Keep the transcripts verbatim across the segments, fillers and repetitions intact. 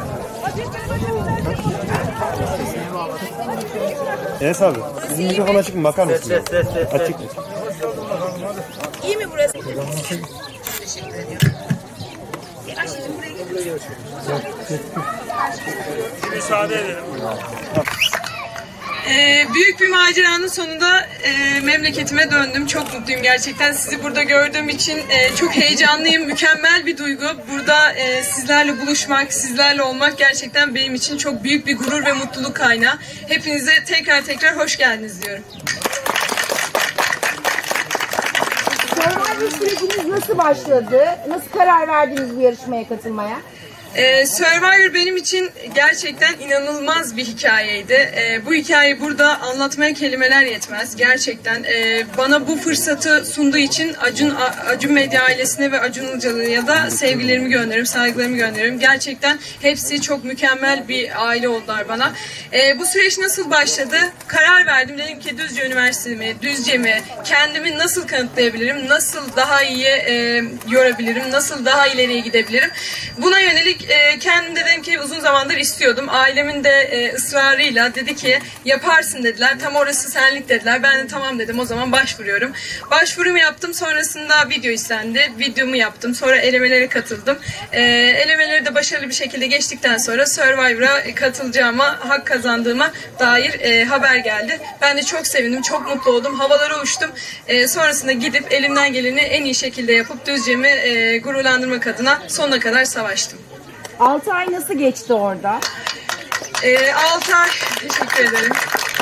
Enes abi, bizim mikrofon açık mı? Bakar mısın? Ses, ses, ses, açık. İyi mi burası? Teşekkür ediyorum. Ayşe'cim buraya gelir. Müsaade edelim. Ee, büyük bir maceranın sonunda e, memleketime döndüm. Çok mutluyum gerçekten. Sizi burada gördüğüm için e, çok heyecanlıyım. Mükemmel bir duygu. Burada e, sizlerle buluşmak, sizlerle olmak gerçekten benim için çok büyük bir gurur ve mutluluk kaynağı. Hepinize tekrar tekrar hoş geldiniz diyorum. Survivor süreciniz nasıl başladı? Nasıl karar verdiniz bu yarışmaya katılmaya? Ee, Survivor benim için gerçekten inanılmaz bir hikayeydi. Ee, bu hikayeyi burada anlatmaya kelimeler yetmez. Gerçekten e, bana bu fırsatı sunduğu için Acun, Acun Medya ailesine ve Acun Ilıcalı'ya da sevgilerimi gönderiyorum, saygılarımı gönderiyorum. Gerçekten hepsi çok mükemmel bir aile oldular bana. Ee, bu süreç nasıl başladı? Karar verdim. Dedim ki Düzce Üniversitesi mi, Düzce mi, kendimi nasıl kanıtlayabilirim, nasıl daha iyi e, yorabilirim, nasıl daha ileriye gidebilirim? Buna yönelik E, kendim dedim ki uzun zamandır istiyordum. Ailemin de e, ısrarıyla dedi ki yaparsın dediler. Tam orası senlik dediler. Ben de tamam dedim, o zaman başvuruyorum. Başvurumu yaptım. Sonrasında video istendi. Videomu yaptım. Sonra elemelere katıldım. E, elemeleri de başarılı bir şekilde geçtikten sonra Survivor'a katılacağıma, hak kazandığıma dair e, haber geldi. Ben de çok sevindim. Çok mutlu oldum. Havalara uçtum. E, sonrasında gidip elimden geleni en iyi şekilde yapıp Düzce'mi e, gururlandırmak adına sonuna kadar savaştım. altı ay nasıl geçti orada? Ee, altı ay, teşekkür ederim.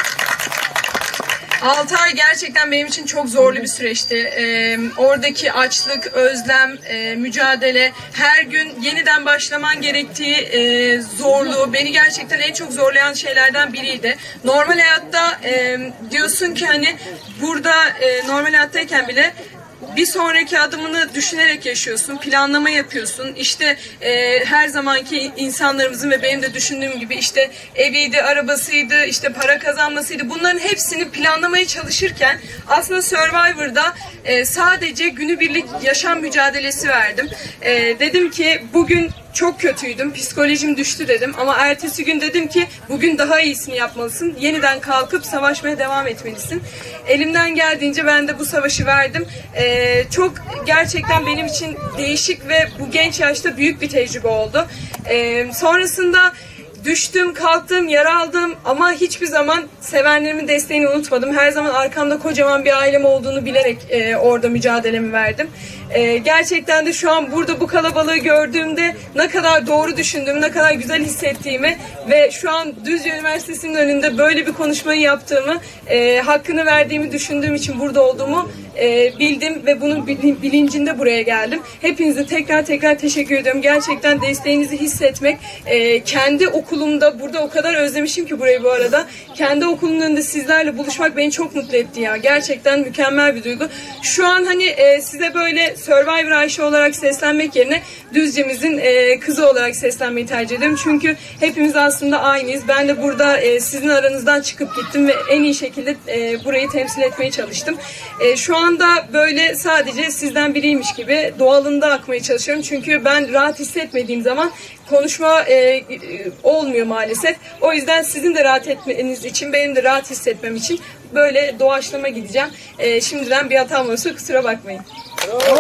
altı ay gerçekten benim için çok zorlu bir süreçti. Ee, oradaki açlık, özlem, e, mücadele, her gün yeniden başlaman gerektiği e, zorluğu beni gerçekten en çok zorlayan şeylerden biriydi. Normal hayatta e, diyorsun ki hani burada e, normal hayattayken bile bir sonraki adımını düşünerek yaşıyorsun, planlama yapıyorsun. İşte e, her zamanki insanlarımızın ve benim de düşündüğüm gibi işte eviydi, arabasıydı, işte para kazanmasıydı. Bunların hepsini planlamaya çalışırken aslında Survivor'da e, sadece günübirlik yaşam mücadelesi verdim. E, dedim ki bugün çok kötüydüm, psikolojim düştü dedim ama ertesi gün dedim ki bugün daha iyisini yapmalısın. Yeniden kalkıp savaşmaya devam etmelisin. Elimden geldiğince ben de bu savaşı verdim. Ee, çok gerçekten benim için değişik ve bu genç yaşta büyük bir tecrübe oldu. Ee, sonrasında düştüm, kalktım, yara aldım ama hiçbir zaman sevenlerimin desteğini unutmadım. Her zaman arkamda kocaman bir ailem olduğunu bilerek e, orada mücadelemi verdim. E, gerçekten de şu an burada bu kalabalığı gördüğümde ne kadar doğru düşündüğümü, ne kadar güzel hissettiğimi ve şu an Düzce Üniversitesi'nin önünde böyle bir konuşmayı yaptığımı, e, hakkını verdiğimi düşündüğüm için burada olduğumu e, bildim ve bunun bilincinde buraya geldim. Hepinize tekrar tekrar teşekkür ediyorum. Gerçekten desteğinizi hissetmek, e, kendi okulumda, burada o kadar özlemişim ki burayı bu arada. Kendi okulumun önünde sizlerle buluşmak beni çok mutlu etti ya. Gerçekten mükemmel bir duygu. Şu an hani e, size böyle Survivor Ayşe olarak seslenmek yerine Düzce'mizin e, kızı olarak seslenmeyi tercih ederim. Çünkü hepimiz aslında aynıyız. Ben de burada e, sizin aranızdan çıkıp gittim ve en iyi şekilde e, burayı temsil etmeye çalıştım. E, şu anda böyle sadece sizden biriymiş gibi doğalında akmaya çalışıyorum. Çünkü ben rahat hissetmediğim zaman konuşma e, olmuyor maalesef. O yüzden sizin de rahat etmeniz için, benim de rahat hissetmem için böyle doğaçlama gideceğim. E, şimdiden bir hatam olursa kusura bakmayın. Bravo.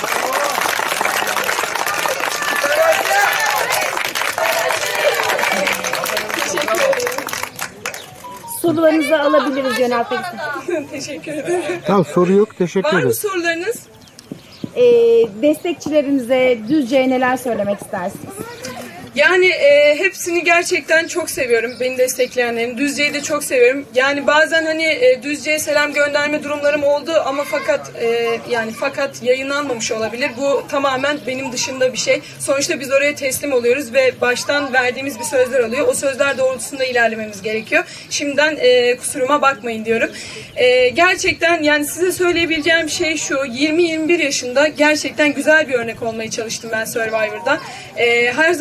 Sorularınızı alabiliriz yöneltmek için. Teşekkür ederim. Tamam, soru yok. Teşekkür ederim. Var mı sorularınız? Ee, destekçilerinize Düzce'ye neler söylemek istersiniz? Yani e, hepsini gerçekten çok seviyorum. Beni destekleyenlerin. Düzce'yi de çok seviyorum. Yani bazen hani e, Düzce'ye selam gönderme durumlarım oldu ama fakat e, yani fakat yayınlanmamış olabilir. Bu tamamen benim dışında bir şey. Sonuçta biz oraya teslim oluyoruz ve baştan verdiğimiz bir sözler oluyor. O sözler doğrultusunda ilerlememiz gerekiyor. Şimdiden e, kusuruma bakmayın diyorum. E, gerçekten yani size söyleyebileceğim şey şu. yirmi yirmi bir yaşında gerçekten güzel bir örnek olmaya çalıştım ben Survivor'da. E, her zaman hayal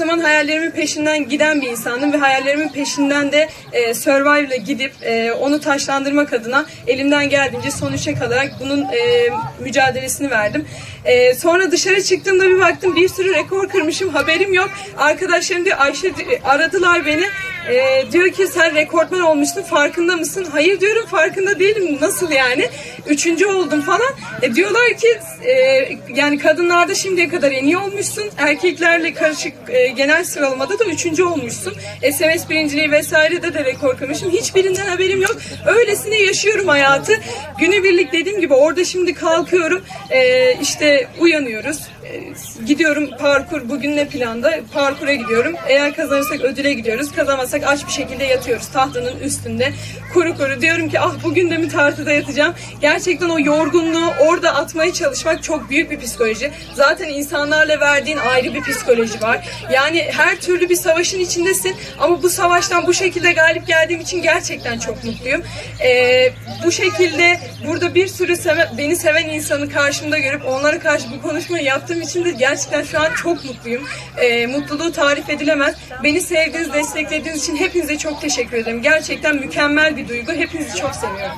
hayallerimin peşinden giden bir insandım ve hayallerimin peşinden de e, Survivor'la gidip e, onu taşlandırmak adına elimden geldiğince son üçe kalarak bunun e, mücadelesini verdim. E, sonra dışarı çıktığımda bir baktım bir sürü rekor kırmışım, haberim yok. Arkadaşlarım diyor, Ayşe aradılar beni. E, diyor ki sen rekortman olmuştun, farkında mısın? Hayır diyorum, farkında değilim. Nasıl yani? Üçüncü oldum falan. E, diyorlar ki e, yani kadınlarda şimdiye kadar en iyi olmuşsun. Erkeklerle karışık e, genel sıralamada da üçüncü olmuşsun. S M S birinciliği vesairede de rekor kırmışım. Hiçbirinden haberim yok. Öylesine yaşıyorum hayatı. Günübirlik dediğim gibi orada şimdi kalkıyorum. E, işte uyanıyoruz. Gidiyorum parkur, bugün ne planda? Parkura gidiyorum. Eğer kazanırsak ödüle gidiyoruz. Kazanmazsak aç bir şekilde yatıyoruz tahtanın üstünde. Kuru kuru diyorum ki ah bugün de mi tartıda yatacağım? Gerçekten o yorgunluğu orada atmaya çalışmak çok büyük bir psikoloji. Zaten insanlarla verdiğin ayrı bir psikoloji var. Yani her türlü bir savaşın içindesin ama bu savaştan bu şekilde galip geldiğim için gerçekten çok mutluyum. Ee, bu şekilde burada bir sürü seve, beni seven insanı karşımda görüp onlara karşı bu konuşmayı yaptığım için de gerçekten şu an çok mutluyum. Ee, mutluluğu tarif edilemez. Beni sevdiğiniz, desteklediğiniz için hepinize çok teşekkür ederim. Gerçekten mükemmel bir duygu. Hepinizi çok seviyorum.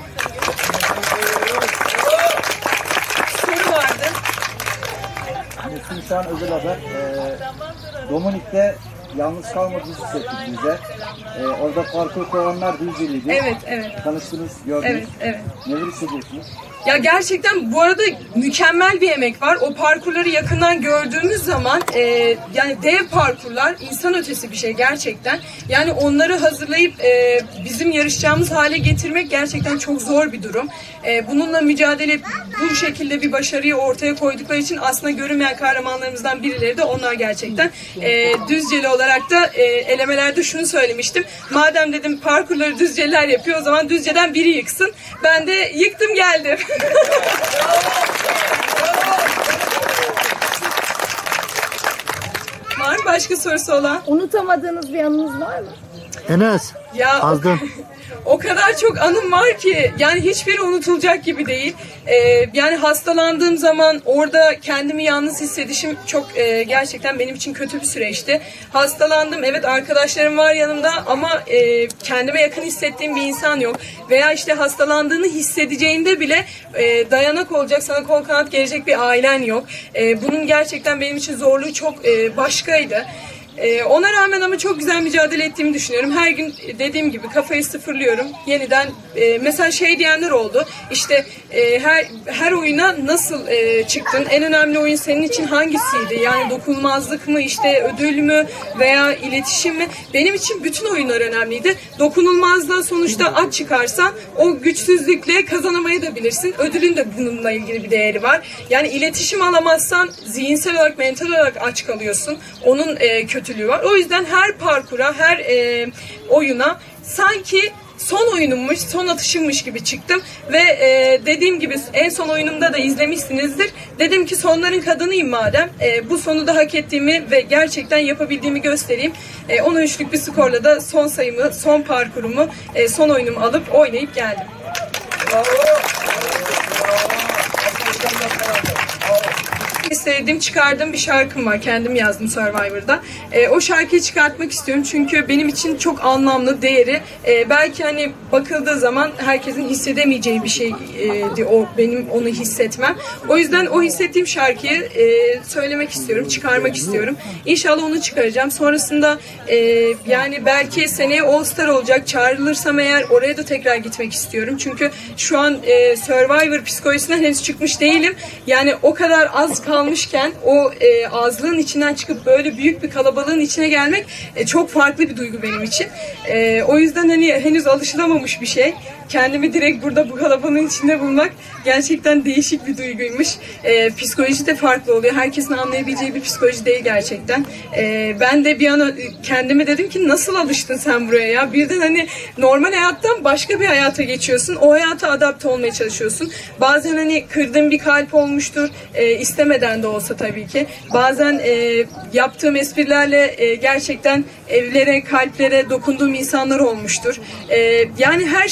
Soru vardı. Şimdi şu an özel haber. Ee, Dominik'te yalnız kalmadığınızı hissettik bize. Ee, orada parkur koyanlar Düzceli'ydi. Evet, evet. Tanıştınız, gördünüz. Evet, evet. Neler hissediyorsunuz? Ya gerçekten bu arada mükemmel bir emek var. O parkurları yakından gördüğümüz zaman e, yani dev parkurlar, insan ötesi bir şey gerçekten. Yani onları hazırlayıp e, bizim yarışacağımız hale getirmek gerçekten çok zor bir durum. E, bununla mücadele bu şekilde bir başarıyı ortaya koydukları için aslında görünmeyen kahramanlarımızdan birileri de onlar gerçekten. E, Düzceli olarak da e, elemelerde şunu söylemiştim. Madem dedim parkurları Düzceliler yapıyor, o zaman Düzce'den biri yıksın. Ben de yıktım geldim. Var mı başka sorusu olan? Unutamadığınız bir anınız var mı? Enes, Ya azdım. o kadar çok anım var ki yani hiçbiri unutulacak gibi değil. Ee, yani hastalandığım zaman orada kendimi yalnız hissedişim çok e, gerçekten benim için kötü bir süreçti. Hastalandım, evet arkadaşlarım var yanımda ama e, kendime yakın hissettiğim bir insan yok. Veya işte hastalandığını hissedeceğinde bile e, dayanak olacak, sana kol kanat gelecek bir ailen yok. E, bunun gerçekten benim için zorluğu çok e, başkaydı. Ee, ona rağmen ama çok güzel mücadele ettiğimi düşünüyorum. Her gün dediğim gibi kafayı sıfırlıyorum. Yeniden e, mesela şey diyenler oldu. İşte e, her her oyuna nasıl e, çıktın? En önemli oyun senin için hangisiydi? Yani dokunulmazlık mı, işte ödül mü veya iletişim mi? Benim için bütün oyunlar önemliydi. Dokunulmazlığa sonuçta aç çıkarsan o güçsüzlükle kazanamayabilirsin. Ödülün de bununla ilgili bir değeri var. Yani iletişim alamazsan zihinsel olarak, mental olarak aç kalıyorsun. Onun e, kötü var. O yüzden her parkura, her e, oyuna sanki son oyunummuş, son atışımmış gibi çıktım ve e, dediğim gibi en son oyunumda da izlemişsinizdir. Dedim ki sonların kadınıyım madem. E, bu sonu da hak ettiğimi ve gerçekten yapabildiğimi göstereyim. E, on üçlük bir skorla da son sayımı, son parkurumu, e, son oyunumu alıp oynayıp geldim. Sevdiğim, çıkardığım bir şarkım var. Kendim yazdım Survivor'da. E, o şarkıyı çıkartmak istiyorum çünkü benim için çok anlamlı, değeri. E, belki hani bakıldığı zaman herkesin hissedemeyeceği bir şeydi o, benim onu hissetmem. O yüzden o hissettiğim şarkıyı e, söylemek istiyorum, çıkarmak istiyorum. İnşallah onu çıkaracağım. Sonrasında e, yani belki seneye All Star olacak. Çağrılırsam eğer oraya da tekrar gitmek istiyorum. Çünkü şu an e, Survivor psikolojisinden henüz çıkmış değilim. Yani o kadar az kalmışken o e, azlığın içinden çıkıp böyle büyük bir kalabalığın içine gelmek e, çok farklı bir duygu benim için. E, o yüzden hani henüz alışılamamış bir şey. Kendimi direkt burada bu kalabalığın içinde bulmak gerçekten değişik bir duyguymuş. E, psikoloji de farklı oluyor. Herkesin anlayabileceği bir psikoloji değil gerçekten. E, ben de bir an kendime dedim ki nasıl alıştın sen buraya ya? Birden hani normal hayattan başka bir hayata geçiyorsun. O hayata adapte olmaya çalışıyorsun. Bazen hani kırdığım bir kalp olmuştur. E, istemeden de olsa tabii ki. Bazen e, yaptığım esprilerle e, gerçekten evlere, kalplere dokunduğum insanlar olmuştur. E, yani her şey aslında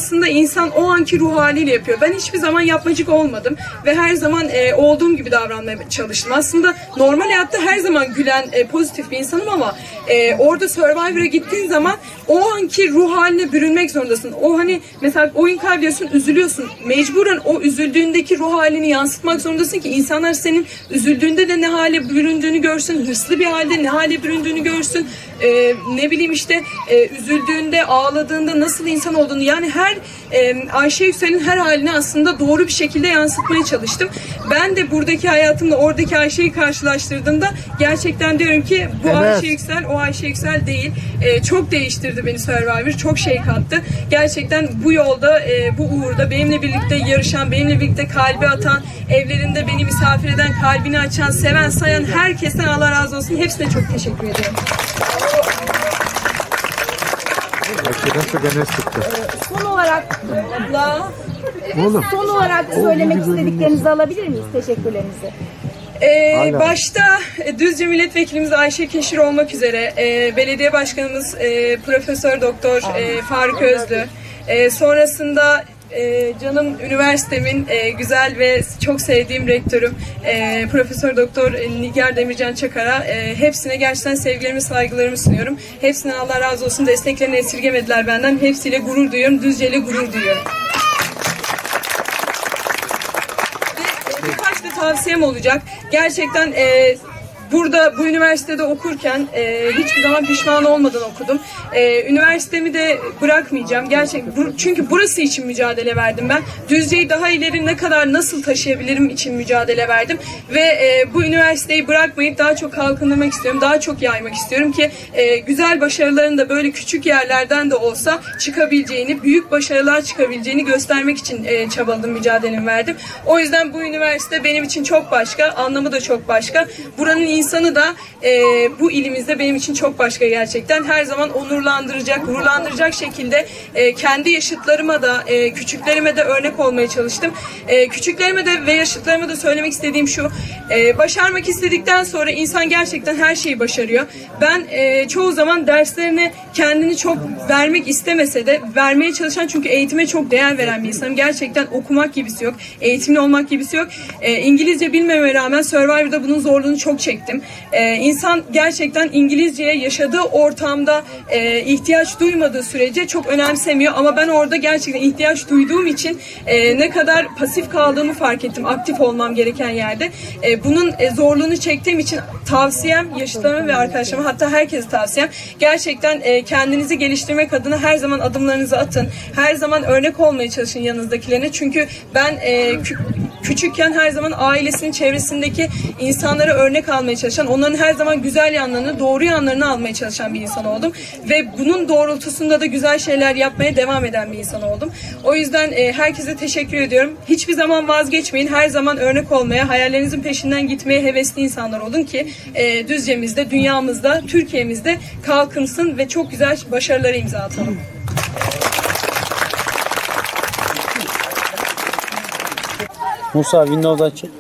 aslında insan o anki ruh haliyle yapıyor. Ben hiçbir zaman yapmacık olmadım ve her zaman e, olduğum gibi davranmaya çalıştım. Aslında normal hayatta her zaman gülen, e, pozitif bir insanım ama e, orada Survivor'a gittiğin zaman o anki ruh haline bürünmek zorundasın. O hani mesela oyun kaybediyorsun, üzülüyorsun. Mecburen o üzüldüğündeki ruh halini yansıtmak zorundasın ki insanlar senin üzüldüğünde de ne hale büründüğünü görsün, hırslı bir halde ne hale büründüğünü görsün. Ee, ne bileyim işte e, üzüldüğünde, ağladığında nasıl insan olduğunu, yani her e, Ayşe Yüksel'in her halini aslında doğru bir şekilde yansıtmaya çalıştım. Ben de buradaki hayatımla oradaki Ayşe'yi karşılaştırdığımda gerçekten diyorum ki bu Evet. Ayşe Yüksel o Ayşe Yüksel değil. E, çok değiştirdi beni Survivor, çok şey kattı. Gerçekten bu yolda, e, bu uğurda benimle birlikte yarışan, benimle birlikte kalbi atan, evlerinde beni misafir eden, kalbini açan, seven, sayan herkesten Allah razı olsun. Hepsine çok teşekkür ediyorum. Hakikaten çok enes çıktı. Son olarak Abla. Oğlum. son olarak söylemek istediklerinizi alabilir miyiz? Teşekkürlerinizi. Ee, Aynen. başta e, Düzce Milletvekilimiz Ayşe Keşir olmak üzere e, belediye başkanımız e, Profesör Doktor e, Faruk Özlü, e, sonrasında e, canım üniversitemin e, güzel ve çok sevdiğim rektörüm e, Profesör Doktor Nigar Demircan Çakar'a e, hepsine gerçekten sevgilerimi, saygılarımı sunuyorum. Hepsinden Allah razı olsun, desteklerini esirgemediler benden. Hepsiyle gurur duyuyorum, Düzce ile gurur duyuyorum. Birkaç da tavsiyem olacak. Gerçekten e, burada bu üniversitede okurken e, hiçbir zaman pişman olmadan okudum. E, üniversitemi de bırakmayacağım. Gerçekten bu, çünkü burası için mücadele verdim ben. Düzce'yi daha ileri ne kadar nasıl taşıyabilirim için mücadele verdim. Ve e, bu üniversiteyi bırakmayıp daha çok kalkındırmak istiyorum. Daha çok yaymak istiyorum ki e, güzel başarıların da böyle küçük yerlerden de olsa çıkabileceğini, büyük başarılar çıkabileceğini göstermek için e, çabaladım, mücadelemi verdim. O yüzden bu üniversite benim için çok başka, anlamı da çok başka. Buranın insanı da e, bu ilimizde benim için çok başka gerçekten. Her zaman onurlandıracak, gururlandıracak şekilde e, kendi yaşıtlarıma da, e, küçüklerime de örnek olmaya çalıştım. E, küçüklerime de ve yaşıtlarıma da söylemek istediğim şu, e, başarmak istedikten sonra insan gerçekten her şeyi başarıyor. Ben e, çoğu zaman derslerine kendini çok vermek istemese de vermeye çalışan, çünkü eğitime çok değer veren bir insanım. Gerçekten okumak gibisi yok, eğitimli olmak gibisi yok. E, İngilizce bilmeme rağmen Survivor'da bunun zorluğunu çok çektim. Ee, insan gerçekten İngilizceye yaşadığı ortamda e, ihtiyaç duymadığı sürece çok önemsemiyor, ama ben orada gerçekten ihtiyaç duyduğum için e, ne kadar pasif kaldığımı fark ettim aktif olmam gereken yerde. E, bunun e, zorluğunu çektiğim için tavsiyem yaşıtlarıma ve arkadaşlarıma, hatta herkese tavsiyem, gerçekten e, kendinizi geliştirmek adına her zaman adımlarınızı atın. Her zaman örnek olmaya çalışın yanınızdakilerine. Çünkü ben e, kü- küçükken her zaman ailesinin çevresindeki insanlara örnek almaya çalışan, onların her zaman güzel yanlarını, doğru yanlarını almaya çalışan bir insan oldum. Ve bunun doğrultusunda da güzel şeyler yapmaya devam eden bir insan oldum. O yüzden e, herkese teşekkür ediyorum. Hiçbir zaman vazgeçmeyin. Her zaman örnek olmaya, hayallerinizin peşinden gitmeye hevesli insanlar olun ki e, Düzce'mizde, dünyamızda, Türkiye'mizde kalkınsın ve çok güzel başarılara imza atalım. Musa Windows'da açık.